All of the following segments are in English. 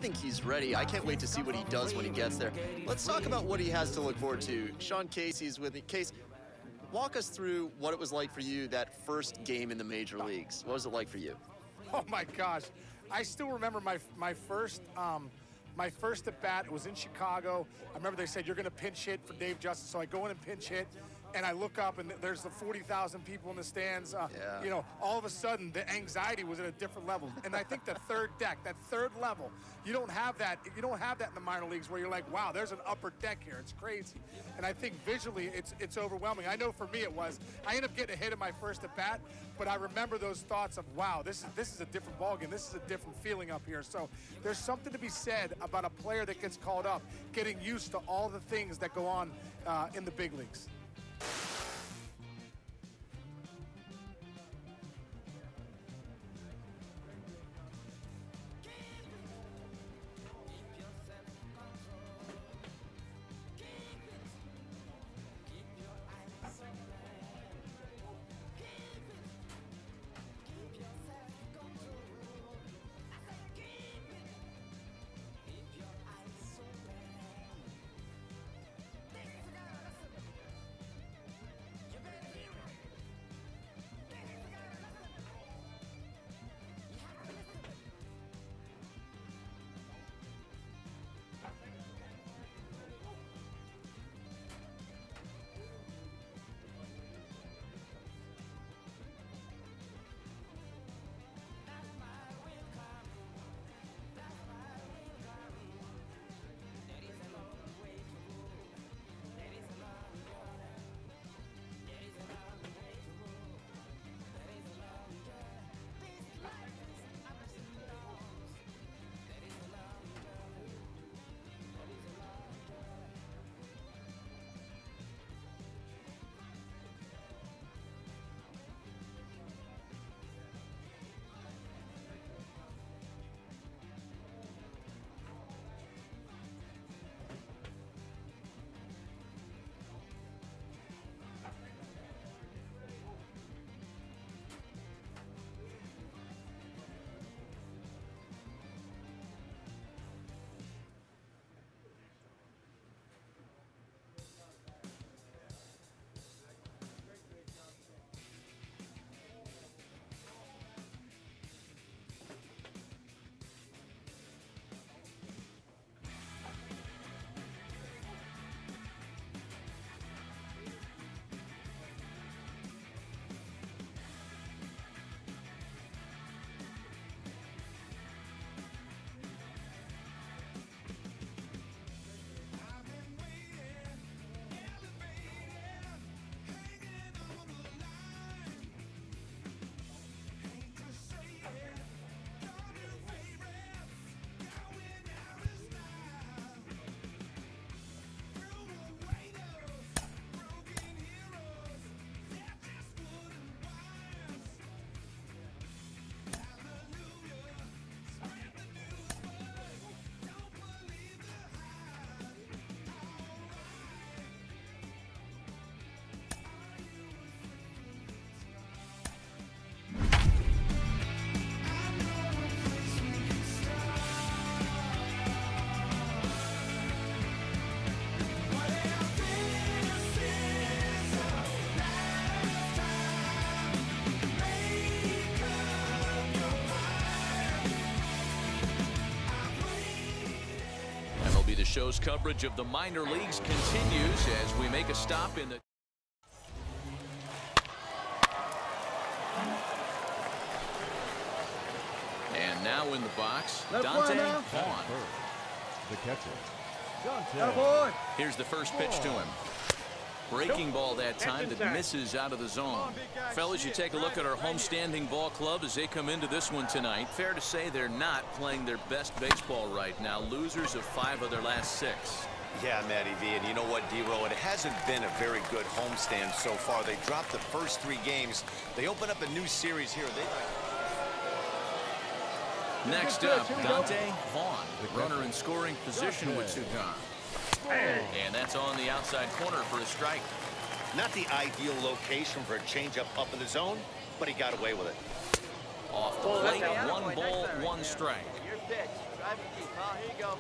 think he's ready. I can't wait to see what he does when he gets there. Let's talk about what he has to look forward to. Sean Casey's with me. Case, walk us through what it was like for you that first game in the major leagues. What was it like for you? Oh my gosh, I still remember my first at bat. It was in Chicago. I remember they said you're going to pinch hit for Dave Justice, so I go in and pinch hit. And I look up, and there's the 40,000 people in the stands. Yeah. You know, all of a sudden, the anxiety was at a different level. And I think the third deck, that third level, you don't have that. You don't have that in the minor leagues where you're like, wow, there's an upper deck here. It's crazy. And I think visually, it's overwhelming. I know for me it was. I ended up getting a hit in my first at bat, but I remember those thoughts of, wow, this is a different ballgame. This is a different feeling up here. So there's something to be said about a player that gets called up, getting used to all the things that go on in the big leagues. The show's coverage of the minor leagues continues as we make a stop in the and now in the box, Dante Vaughn. The catcher, Dante. Here's the first pitch to him. Breaking ball that time that misses out of the zone. Fellas, you take a look at our homestanding ball club as they come into this one tonight. Fair to say they're not playing their best baseball right now. Losers of 5 of their last 6. Yeah, Matty V, and you know what, D-Roll, it hasn't been a very good homestand so far. They dropped the first 3 games. They open up a new series here. Next up, Dante Vaughn, runner in scoring position with 2 gone. And that's on the outside corner for a strike. Not the ideal location for a changeup up in the zone, but he got away with it. Off the plate, 1 ball, 1 strike. Here you go.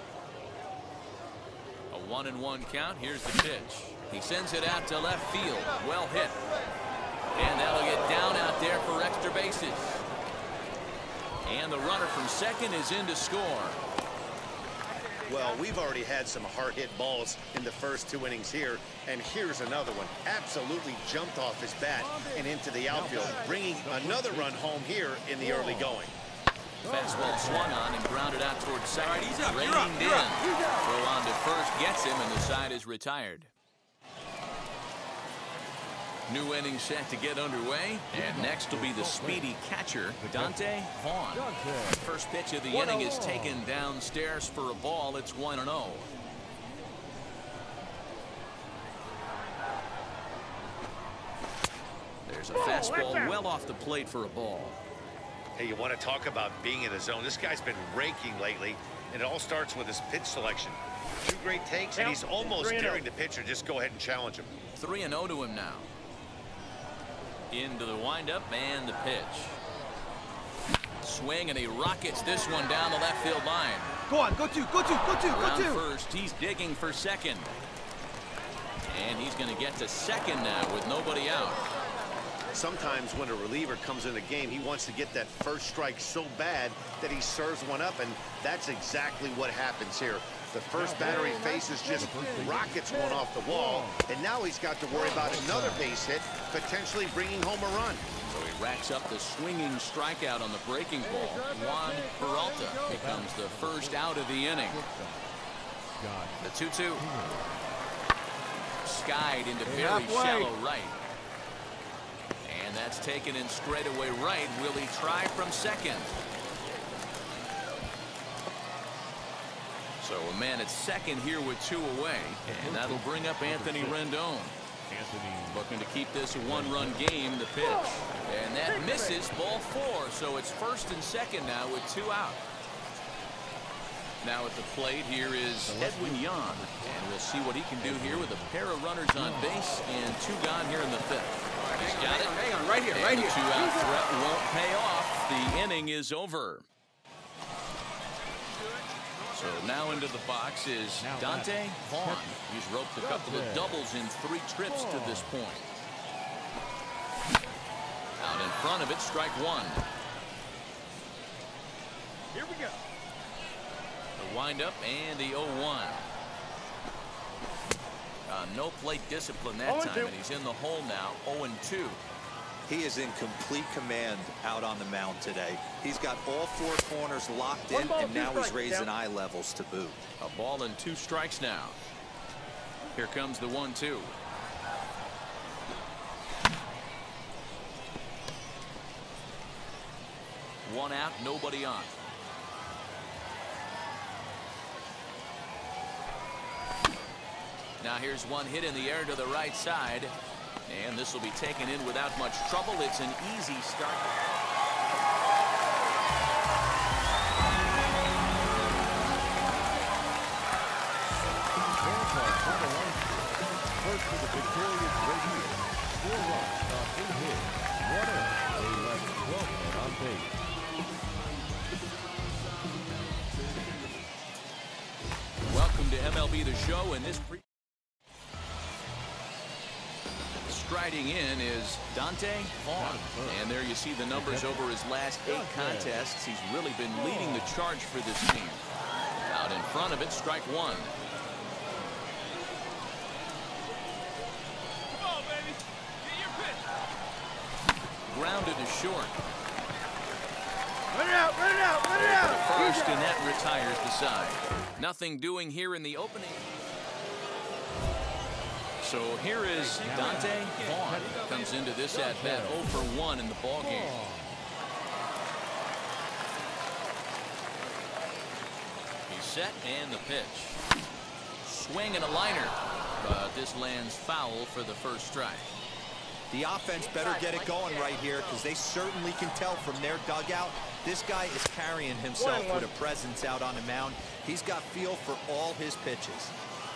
A 1-1 count. Here's the pitch. He sends it out to left field. Well hit. And that'll get down out there for extra bases. And the runner from second is in to score. Well, we've already had some hard-hit balls in the first 2 innings here, and here's another one. Absolutely jumped off his bat and into the outfield, bringing another run home here in the early going. Fastball swung on and grounded out towards second. Reined in. Throw on to first gets him, and the side is retired. New inning set to get underway, and next will be the speedy catcher, Dante Vaughn. First pitch of the inning is taken downstairs for a ball. It's 1-0. There's a fastball well off the plate for a ball. Hey, you want to talk about being in the zone? This guy's been raking lately, and it all starts with his pitch selection. 2 great takes, and he's almost daring the pitcher just go ahead and challenge him. 3-0 to him now. Into the windup and the pitch. Swing, and he rockets this one down the left field line. Go on, go two. Around first, he's digging for second. And he's going to get to second now with nobody out. Sometimes when a reliever comes in the game, he wants to get that first strike so bad that he serves one up, and that's exactly what happens here. The first batter he faces just rockets one off the wall, and now he's got to worry about another base hit, potentially bringing home a run. So he racks up the swinging strikeout on the breaking ball. Juan Peralta becomes the first out of the inning. The 2-2. Skied into very shallow right. And that's taken in straightaway right. Will he try from second? So a man at second here with 2 away. And that'll bring up Anthony Rendon. Looking to keep this a 1-run game. The pitch. And that misses, ball 4. So it's first and second now with 2 out. Now at the plate here is Edwin Yan. And we'll see what he can do here with a pair of runners on base and 2 gone here in the 5th. He's got it. Hang on, right here, and right here. The 2-out threat won't pay off. The inning is over. So now into the box is Dante Vaughn. He's roped a couple of doubles in 3 trips to this point. Out in front of it, strike 1. Here we go. The windup and the 0-1. No plate discipline that time, and he's in the hole now, 0-2. He is in complete command out on the mound today. He's got all 4 corners locked in, and now he's raising eye levels to boot. A ball and 2 strikes now. Here comes the 1-2. One out, nobody on. Now here's one hit in the air to the right side. And this will be taken in without much trouble. It's an easy start. First for the victorious Red Heat. 4 runs on 8 hits. 1 error. They left 12 men on base. Welcome to MLB The Show, and this striding in is Dante Vaughn. And there you see the numbers over his last 8 contests. He's really been leading the charge for this team. Out in front of it, strike 1. Come on, baby. Get your pitch. Grounded to short. Run it out, run it out, run it out. First, and that retires the side. Nothing doing here in the opening. So here is Dante Vaughn. Comes into this at bat 0 for 1 in the ball game. He's set and the pitch. Swing and a liner. But this lands foul for the first strike. The offense better get it going right here, because they certainly can tell from their dugout this guy is carrying himself with a presence out on the mound. He's got feel for all his pitches.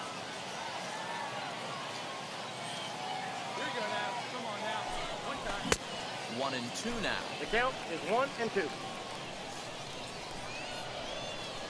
Here you go now. Come on now. 1 and 2 now. The count is 1 and 2.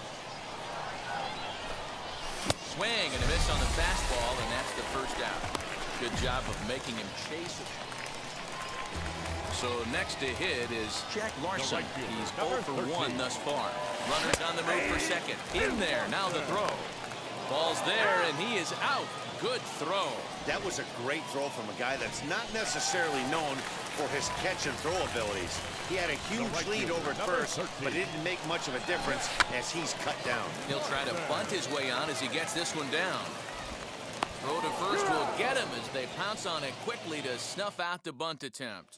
Swing and a miss on the fastball, and that's the first out. Good job of making him chase it. So next to hit is Jack Larson. He's 0 for 1 thus far. Runners on the move for second. In there, now the throw. Ball's there, and he is out. Good throw. That was a great throw from a guy that's not necessarily known for his catch and throw abilities. He had a huge lead over at first, but it didn't make much of a difference as he's cut down. He'll try to bunt his way on as he gets this one down. Throw to first will get him as they pounce on it quickly to snuff out the bunt attempt.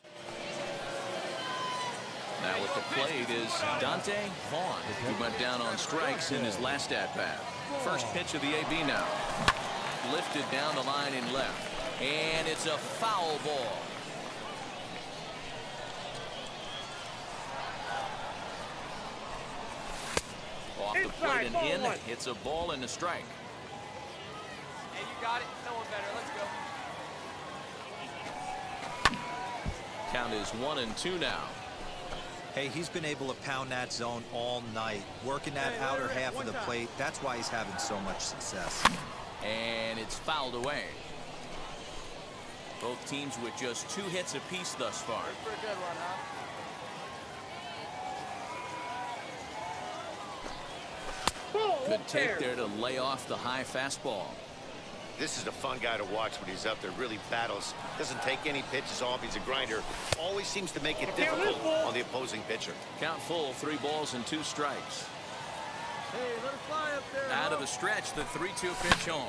Now at the plate is Dante Vaughn, who went down on strikes in his last at-bat. First pitch of the AB now. Lifted down the line in left. And it's a foul ball. Off the plate and in. It's a ball and a strike. Hey, you got it. No one better. Let's go. Count is 1-2 now. Hey, he's been able to pound that zone all night, working that outer half of the plate. That's why he's having so much success. And it's fouled away. Both teams with just 2 hits apiece thus far. For a good one, huh? Good take there to lay off the high fastball. This is a fun guy to watch when he's up there. Really battles. Doesn't take any pitches off. He's a grinder. Always seems to make it difficult on the opposing pitcher. Count full, 3 balls and 2 strikes. Hey, let it fly up there. Out of the stretch, the 3-2 pitch home.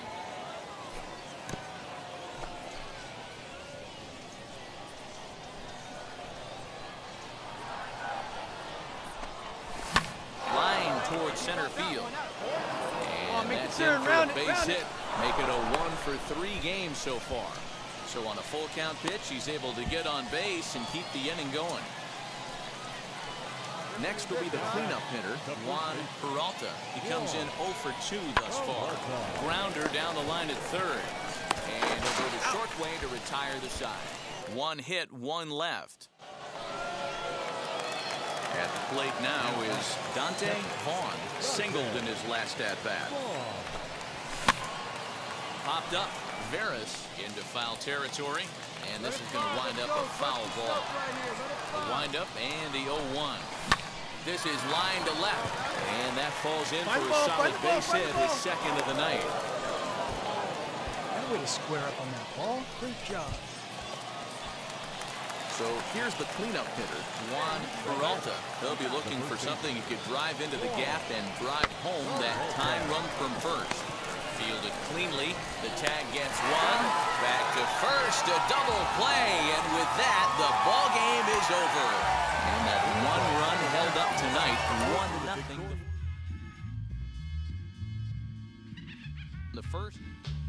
Line towards center field. And that's in for a base hit. Make it a 1-for-3 game so far. So on a full count pitch, he's able to get on base and keep the inning going. Next will be the cleanup hitter, Juan Peralta. He comes in 0 for 2 thus far. Grounder down the line at third. And he'll go the short way to retire the side. 1 hit, 1 left. At the plate now is Dante Vaughn, singled in his last at-bat. Popped up. Veras into foul territory, and this is going to wind up a foul ball. A windup and the 0-1. This is line to left, and that falls in for a solid base hit, his second of the night. That way to square up on that ball. Great job. So here's the cleanup hitter, Juan Peralta. He'll be looking for something he could drive into the gap and drive home that tying run from first. Fielded cleanly. The tag gets 1. Back to first. A double play. And with that, the ball game is over. And that 1 run held up tonight. 1-0. The first.